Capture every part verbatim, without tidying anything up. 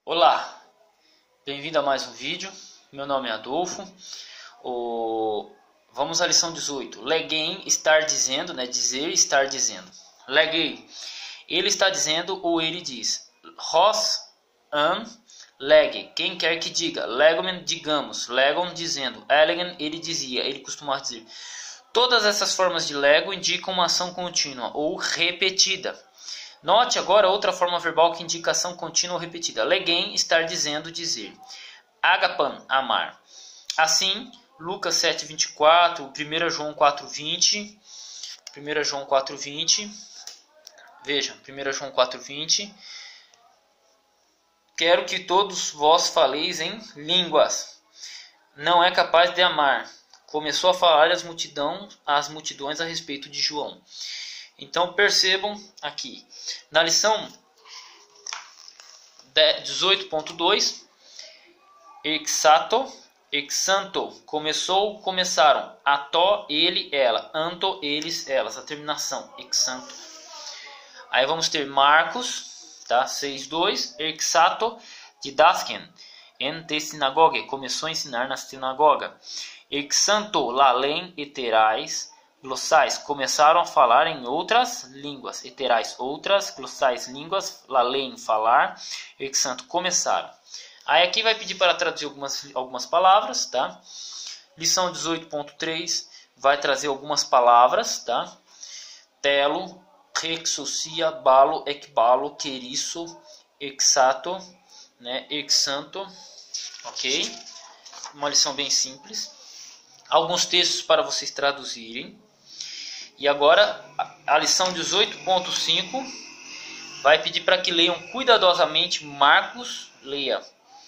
Olá, bem-vindo a mais um vídeo. Meu nome é Adolfo. O... Vamos à lição dezoito. Legem, estar dizendo, né? Dizer, estar dizendo. Legei, ele está dizendo ou ele diz. Hos, am, lege, quem quer que diga. Legomen, digamos. Legon, dizendo. Elegen, ele dizia, ele costumava dizer. Todas essas formas de lego indicam uma ação contínua ou repetida. Note agora outra forma verbal que indica ação contínua ou repetida. Legem, estar dizendo, dizer. Agapan, amar. Assim, Lucas sete, vinte e quatro, primeiro João quatro, vinte. primeiro João quatro, vinte. Veja, primeiro João quatro, vinte. Quero que todos vós faleis em línguas. Não é capaz de amar. Começou a falar às, multidão, às multidões a respeito de João. Então percebam aqui, na lição dezoito ponto dois, exato, exanto, começou, começaram, ató, ele, ela, anto, eles, elas, a terminação, exanto. Aí vamos ter Marcos, tá? seis, dois, exato, didasken, en te sinagoge, começou a ensinar na sinagoga. Exanto, lalém, heterais, glossais, começaram a falar em outras línguas. Heterais, outras, glossais, línguas, lalém, falar, exanto, começaram. Aí aqui vai pedir para traduzir algumas, algumas palavras, tá? Lição dezoito ponto três vai trazer algumas palavras, tá? Telo, rexocia, balo, ekbalo, queriço, exato, né? Exanto, ok? Uma lição bem simples. Alguns textos para vocês traduzirem. E agora a lição dezoito ponto cinco vai pedir para que leiam cuidadosamente Marcos, leia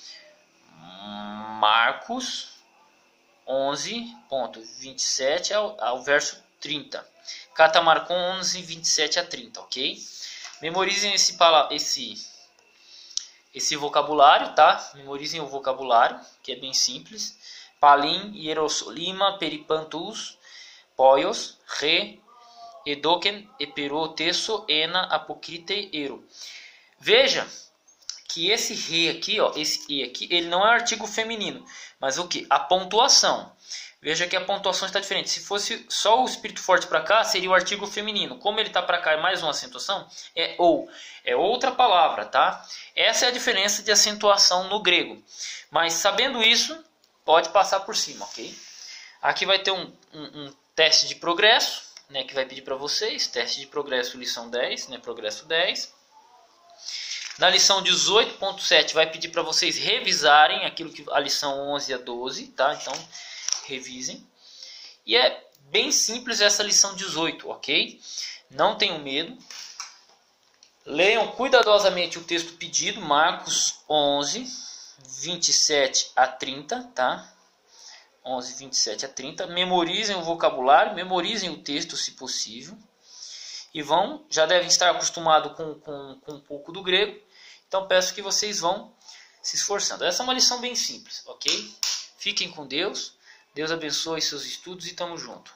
Marcos onze ponto vinte e sete ao, ao verso trinta. Catamarcon onze, vinte e sete a trinta, ok? Memorizem esse, esse, esse vocabulário, tá? Memorizem o vocabulário, que é bem simples. Palim, Hierosolima, Peripantus, Poios, Re, Edoken, Eperotesso, Ena, Apocrite, Ero. Veja que esse Re aqui, ó, esse E aqui, ele não é artigo feminino, mas o que? A pontuação. Veja que a pontuação está diferente. Se fosse só o espírito forte para cá, seria o artigo feminino. Como ele está para cá e mais uma acentuação, é ou. É outra palavra, tá? Essa é a diferença de acentuação no grego. Mas sabendo isso, pode passar por cima, ok? Aqui vai ter um, um, um teste de progresso, né, que vai pedir para vocês. Teste de progresso, lição dez, né, progresso dez. Na lição dezoito ponto sete vai pedir para vocês revisarem aquilo que a lição onze a doze, tá? Então, revisem. E é bem simples essa lição dezoito, ok? Não tenham medo. Leiam cuidadosamente o texto pedido, Marcos onze, vinte e sete a trinta, tá? onze, vinte e sete a trinta. Memorizem o vocabulário, memorizem o texto se possível. E vão, já devem estar acostumados com, com, com um pouco do grego. Então peço que vocês vão se esforçando. Essa é uma lição bem simples, ok? Fiquem com Deus. Deus abençoe seus estudos e tamo junto.